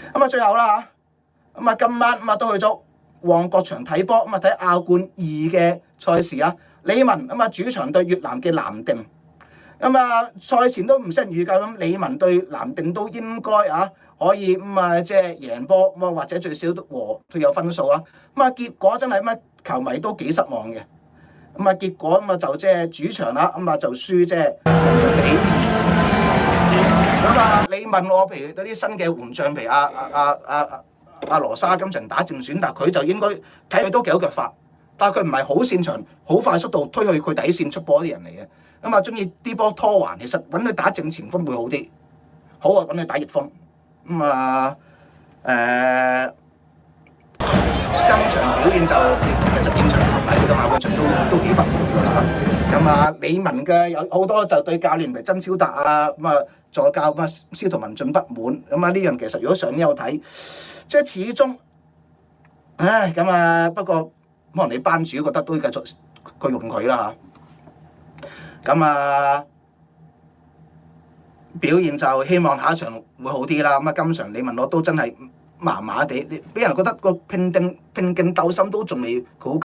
咁啊，最後啦嚇，咁啊今晚咁啊都去咗旺角場睇波，咁啊睇亞冠2嘅賽事啊。李文咁啊主場對越南嘅南定，咁啊賽前都唔使人預計咁，李文對南定都應該可以咁啊即係贏波咁啊，或者最少都和佢有分數啊。咁啊結果真係乜球迷都幾失望嘅。咁啊結果咁啊就即係主場啦，咁啊就輸即係2-2。咁啊你問我譬如嗰啲新嘅援將，譬如阿羅莎今場打正選，但佢就應該睇佢都幾好腳法，但係佢唔係好擅長好快速度推去佢底線出波啲人嚟嘅。咁啊中意啲波拖環，其實揾佢打正前鋒會好啲，好啊揾佢打翼鋒。咁啊今場表現就其實現場球迷到下半場都幾不滿㗎啦。咁啊李文嘅有好多就對教練譬如曾超達啊，咁啊助教咁啊司徒文進不滿。咁啊呢樣其實如果上年有睇，即係始終，咁啊不過可能你班主覺得都繼續佢用佢啦嚇。咁啊表現就希望下一場會好啲啦。咁啊今場你問我都真係麻麻地，俾人覺得個拼勁鬥心都仲未好。